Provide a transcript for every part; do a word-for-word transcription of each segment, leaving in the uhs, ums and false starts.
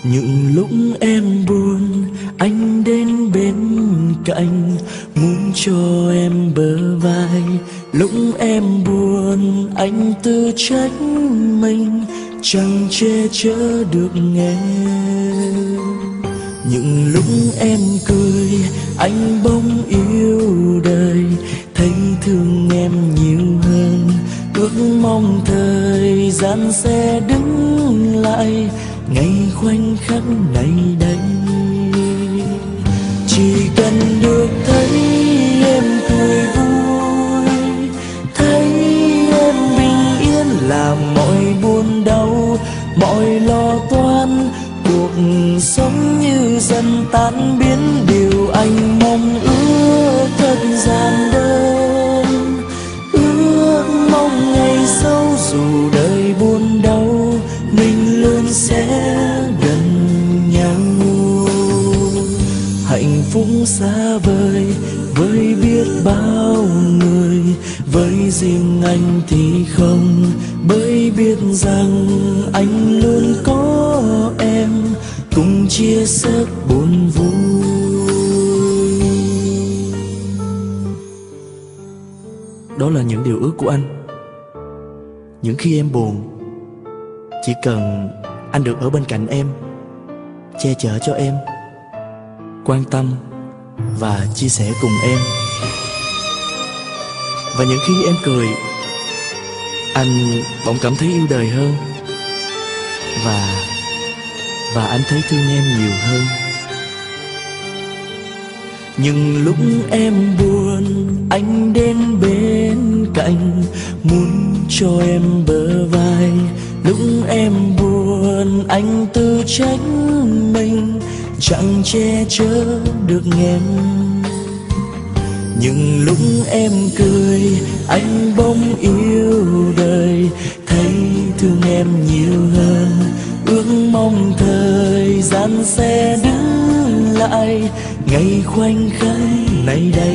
Những lúc em buồn, anh đến bên cạnh, muốn cho em bờ vai. Lúc em buồn, anh tự trách mình, chẳng che chở được em. Những lúc em cười, anh bỗng yêu đời, thấy thương em nhiều hơn. Ước mong thời gian sẽ đứng lại ngày khoảnh khắc này đây. Chỉ cần được thấy em cười vui, thấy em bình yên là mọi buồn đau, mọi lo toan cuộc sống như dần tan biến. Điều anh mong ước thật giản đơn, ước mong ngày sau dù đời buồn đau mình luôn sẽ gần nhau. Hạnh phúc xa vời với biết bao người, với riêng anh thì không, bởi biết rằng anh luôn có em cùng chia sẻ buồn vui. Đó là những điều ước của anh. Những khi em buồn, chỉ cần anh được ở bên cạnh em, che chở cho em, quan tâm và chia sẻ cùng em. Và những khi em cười, anh bỗng cảm thấy yêu đời hơn, Và Và anh thấy thương em nhiều hơn. Nhưng lúc em buồn, anh đến bên cạnh, muốn cho em bờ vai. Lúc em buồn, anh tự trách mình, chẳng che chở được em. Nhưng lúc em cười, anh bỗng yêu đời, thấy thương em nhiều hơn. Ước mong thời gian sẽ đứng lại ngày khoảnh khắc này đây.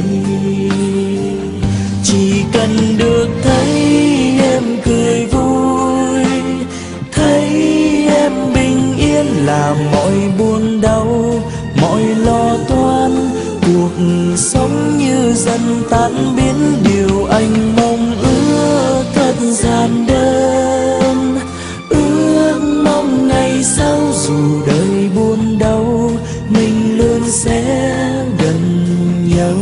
Chỉ cần được thấy em cười vui, thấy em bình yên là mọi buồn đau, mọi lo toan cuộc sống như dần tan biến. Điều anh mong ước thật giản đơn, ước mong ngày sau dù đời buồn đau mình luôn sẽ gần nhau.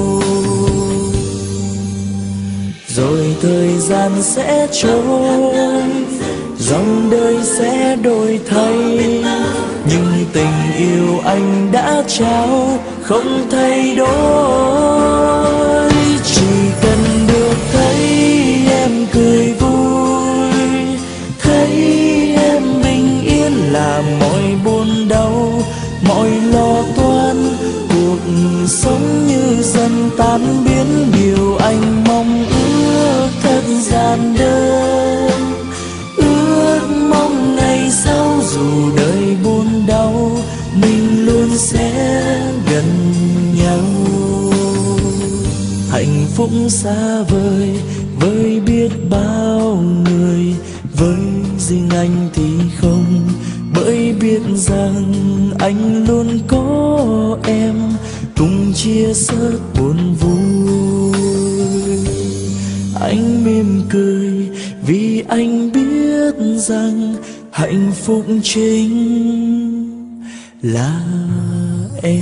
Rồi thời gian sẽ trôi, dòng đời sẽ đổi thay, nhưng tình yêu anh đã trao không thay đổi. Chỉ cần được thấy em cười vui, thấy em bình yên là mọi buồn đau, mọi lo toan cuộc sống như dần tan biến. Điều anh mong ước thật giản đơn, ước mong ngày sau dù đời buồn đau mình luôn sẽ gần nhau. Hạnh phúc xa vời với biết bao người, với riêng anh thì không, bởi biết rằng anh luôn có em cùng chia sẻ buồn vui. Anh mỉm cười vì anh biết rằng hạnh phúc chính là em.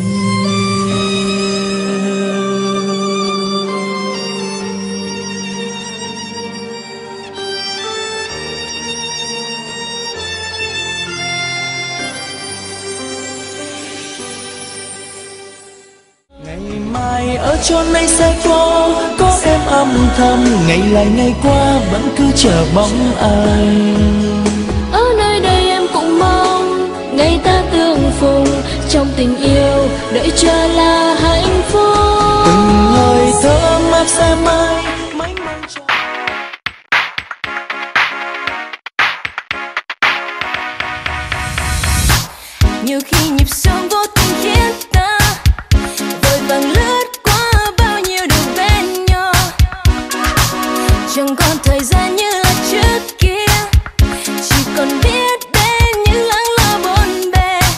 Ở chốn này sẽ có, có em âm thầm, ngày lại ngày qua vẫn cứ chờ bóng anh. Ở nơi đây em cũng mong ngày ta tương phùng, trong tình yêu đợi chờ là hạnh phúc. Từng hơi thở mát sẽ mãi mãi mang cho. Nhiều khi nhịp sống vô tình khiến ta vội vàng lướt qua bao nhiêu điều bên nhau, chẳng còn thời gian như là trước kia, chỉ còn biết đến những lắng lo bộn bề.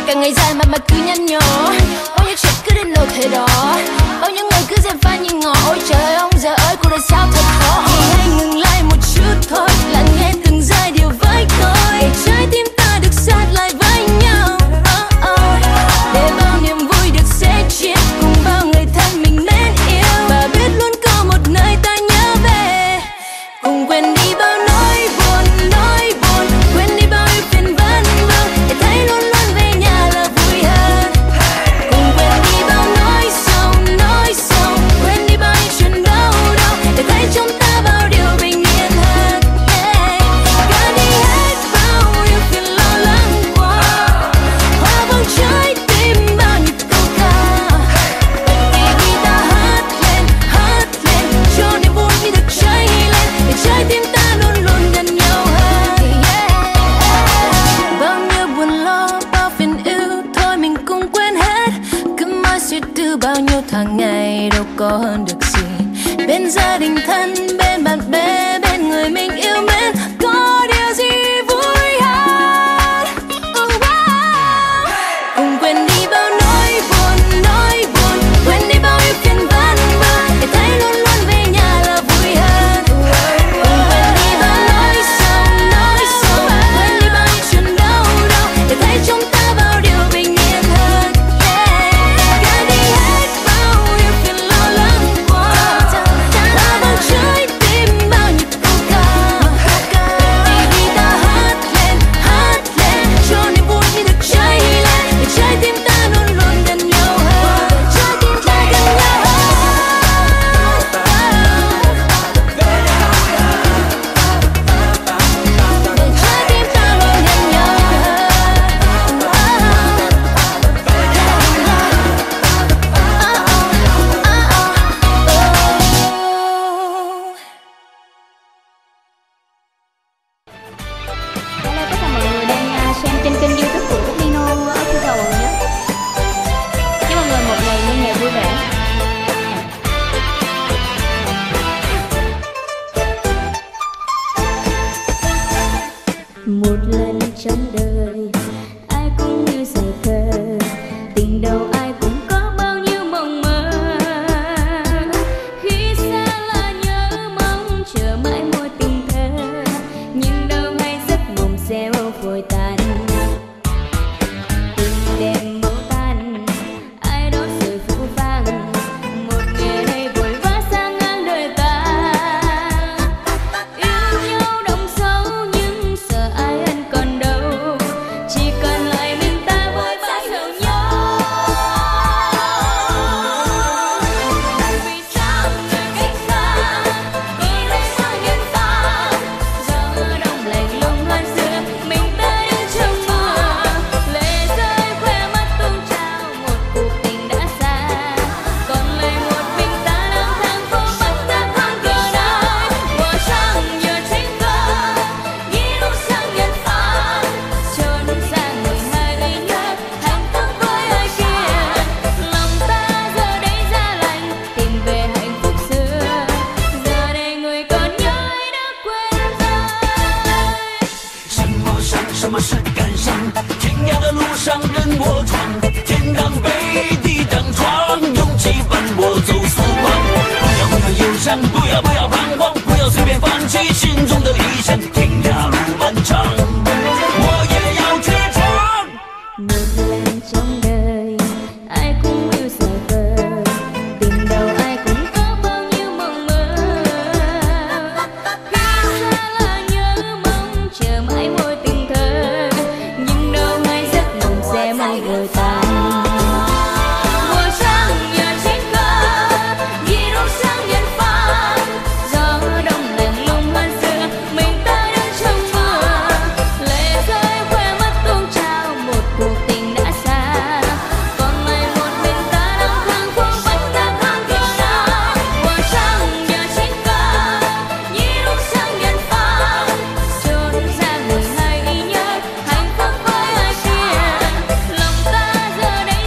càng ngày dài mà mà cứ nhăn nhó. Bao nhiêu chuyện cứ đến nổi thế đó, bao nhiêu người cứ dèm pha nhìn ngỏ. Ôi trời ơi ông già ơi, cuộc đời sao thật khó. Thì hãy ngừng lại một chút thôi, lắng nghe từng giai điệu với tôi, để trái tim ta được sát lại với nhau. Oh, oh. Để bao niềm vui được sẻ chia cùng bao người thân mình mến yêu, và biết luôn có một nơi ta nhớ về. Cùng quên đi bao nỗi buồn, nỗi buồn, quên đi bao ưu phiền vân vân, để thấy luôn luôn về nhà là vui hơn. Cùng quên đi bao nỗi sầu, nỗi sầu, quên đi bao những chuyện đau đau, để thấy trong ta bao điều bình yên hơn. Yeah. Gạt đi hết bao ưu phiền lo lắng qua, hòa vào trái tim bao nhịp câu ca. Vì ta hát lên, hát lên, cho niềm vui như được cháy lên, để trái tim ta luôn luôn gần nhau hơn. Yeah. Bao nhiêu buồn lo, bao phiền ưu, thôi mình cùng quên hết. Cứ mãi suy tư bao nhiêu tháng ngày, đâu có hơn được gì. Bên gia đình thân, bên bạn bè, bên người mình yêu mến, có điều gì vui hơn. Oh, wow. Cùng quên đi bao nỗi buồn, nỗi buồn, quên đi bao ưu phiền vân vân, để thấy luôn luôn về nhà là vui hơn. Cùng quên đi bao nỗi sầu, nỗi sầu, quên đi bao những chuyện đau đau, để thấy trong ta bao điều bình yên hơn. Yeah. Gạt đi hết bao ưu phiền lo lắng qua, hòa vào trái tim bao nhịp câu ca. Vì ta hát lên, hát lên, cho niềm vui như được cháy lên, để trái tim ta luôn luôn gần nhau hơn, trái tim ta gần nhau hơn. Để trái tim ta luôn gần nhau Hello tất cả mọi người đang à, xem trên kênh YouTube của Nino Official nhé. Chúc mọi người một ngày nghe nhạc vui vẻ. Một lần trong đời ai cũng như say khờ, tình đầu ai cũng có bao nhiêu mộng mơ. Khi xa là nhớ mong chờ mãi môi tình thơ, nhưng đâu hay giấc mộng sẽ vội tan. Tình đêm màu tan, ai đó rồi phũ phàng, một ngày đây vội vã sang ngang đời ta. Yêu nhau đậm sâu nhưng sợ ai ân còn đâu, chỉ còn lại mình ta vội vã hiểu nhau. Vì sao người cách xa, đi đây sang nhân gian, gió đông lạnh lùng hơn xưa, mình ta đứng trong mưa. Lệ rơi khóe mắt tung trao, một cuộc tình đã xa, còn lại một mình ta lang thang phố bắc ta không cửa đời. Mùa sang nhờ chính cờ, nghĩ lúc sang nhân phán, trốn sang người hai ly nhớ, hạnh phúc với ai kia. Lòng ta giờ đây giá lạnh, tìm về hạnh phúc xưa, giờ đây người còn nhớ ai đã quên rồi. 什么伤，什么是感伤？天涯的路上任我闯，天当被地当闯，勇气伴我走四方。不要不要忧伤，不要不要彷徨，不要随便放弃心中的理想。天涯路漫长，我也要去闯。 Một lần trong đời ai cũng yêu say khờ, tình đầu ai cũng có bao nhiêu mộng mơ. Khi xa là nhớ mong chờ mãi môi tình thơ, nhưng đâu hay giấc mộng sẽ mau vội tan. Mùa sang nhờ chính cờ, ghi lúc sang nhân phán, gió đông lạnh lùng hơn xưa, mình ta đứng trong mưa. Lệ rơi khóe mắt tung trao, một cuộc tình đã xa, còn lại một mình ta lang thang phố bắc ta không cửa đời. Mùa sang nhờ chính cờ, ghi lúc sang nhân phán, trốn ra người hay nhớ, hạnh phúc với ai kia. Lòng ta giờ đây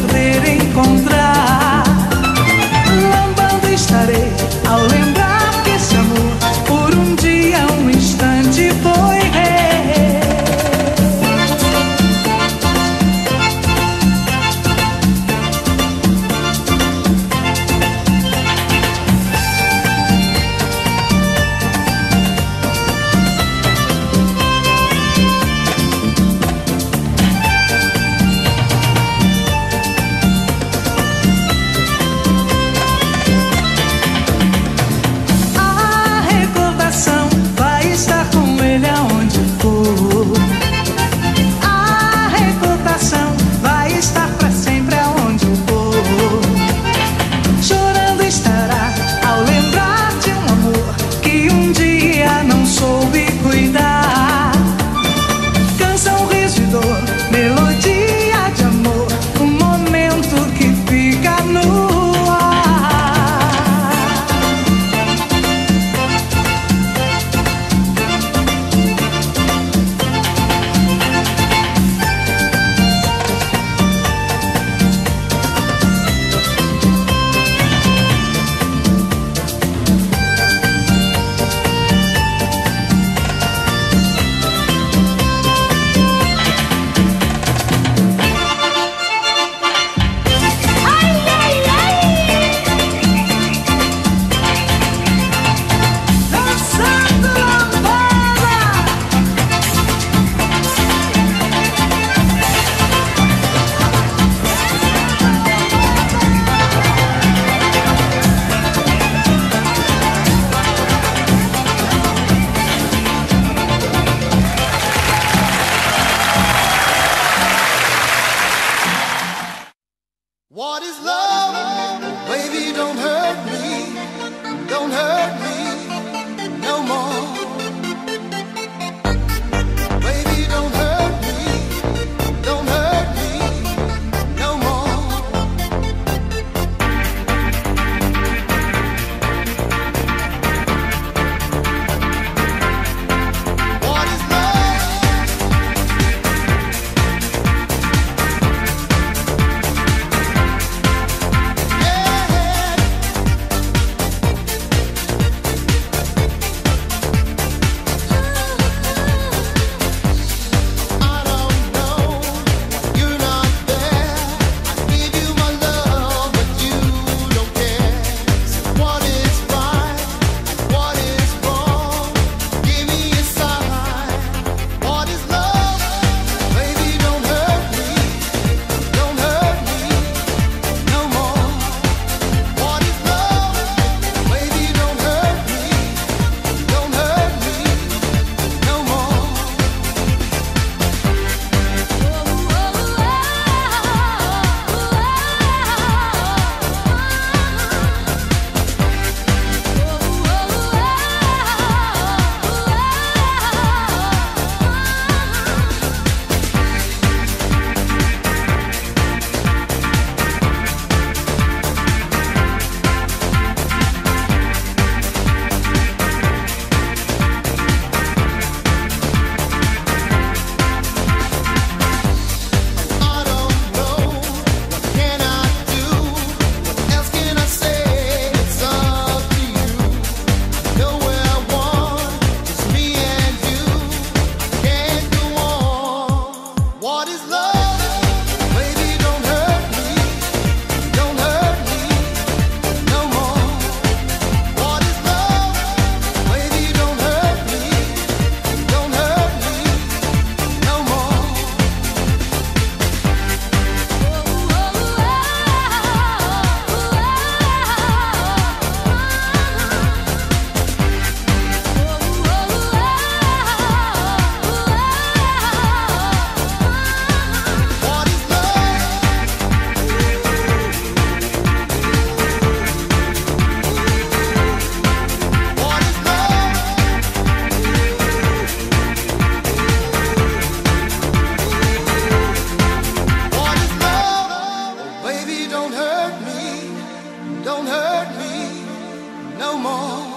perder, encontrar. Lambando estarei ao lembrar que esse amor por um dia, um instante foi rei. What is love? Baby, don't hurt me. Don't hurt me no more. Baby, don't hurt me. Don't hurt me no more. What is Don't hurt me no more.